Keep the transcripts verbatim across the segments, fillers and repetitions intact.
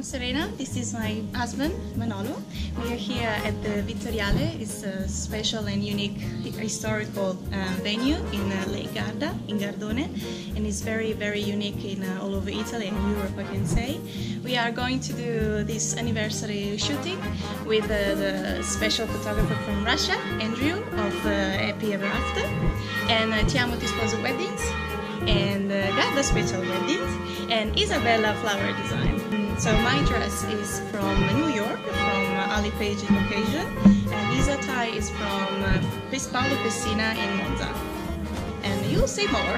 I'm Serena. This is my husband, Manolo. We are here at the Vittoriale. It's a special and unique historical uh, venue in uh, Lake Garda, in Gardone, and it's very, very unique in uh, all over Italy and Europe, I can say. We are going to do this anniversary shooting with uh, the special photographer from Russia, Andrew, of uh, Happy Ever After, and uh, Ti Amo Ti Sposo Weddings, and uh, Garda Special Weddings, and Isabella Flower Design. So my dress is from New York, from uh, Ali Page's occasion, and Isa tie is from uh, Paolo Pessina in Monza. And you'll see more.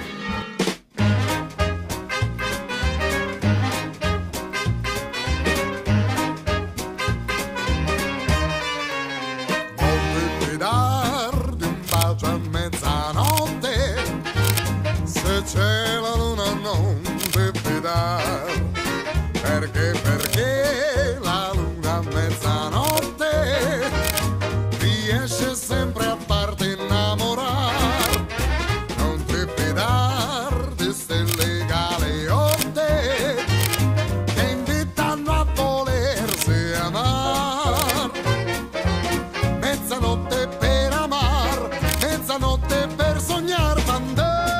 C'è la luna non ti fidar, perché, perché la luna a mezzanotte riesce sempre a farti innamorare. Non ti fidar di stelle galeotte che invitano a volersi amar. Mezzanotte per amar, mezzanotte per sognar fantastica.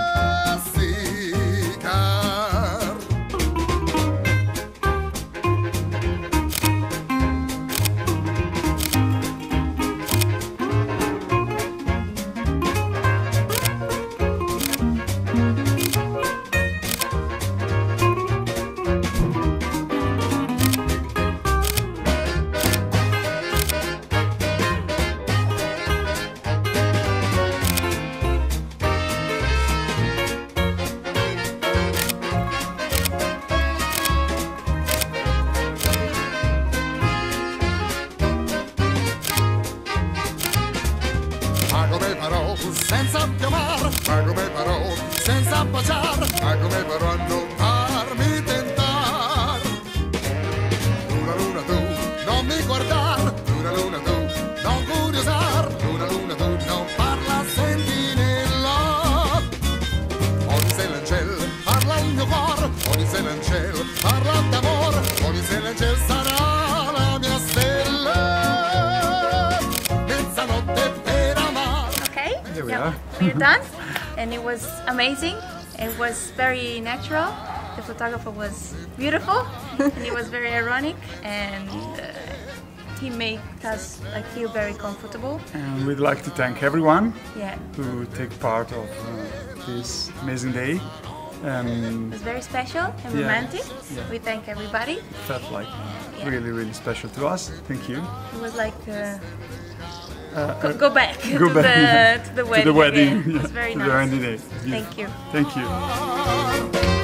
Ma come farò senza chiamar, ma come farò senza baciar, ma come farò a non farmi tentar. Luna, luna tu, non mi guardar, luna, luna tu, non curiosar, luna, luna tu, non parla, sentinella. Ogni sera in cielo parla il mio cuore, ogni sera in cielo parla d'amore, ogni sera in cielo sarà la mia stella. Mezzanotte. Here we are. We're done, and it was amazing. It was very natural. The photographer was beautiful, and it was very ironic, and uh, he made us like feel very comfortable. And we'd like to thank everyone Yeah, who take part of uh, this amazing day. it Um, was very special and Yeah. romantic. Yeah. We thank everybody. felt like Yeah. really, really special to us. Thank you. It was like uh, Uh, go, uh, go back go to, back The, to the wedding. to the wedding. again. It was Yeah, very to nice. the wedding day. Thank you. Thank you.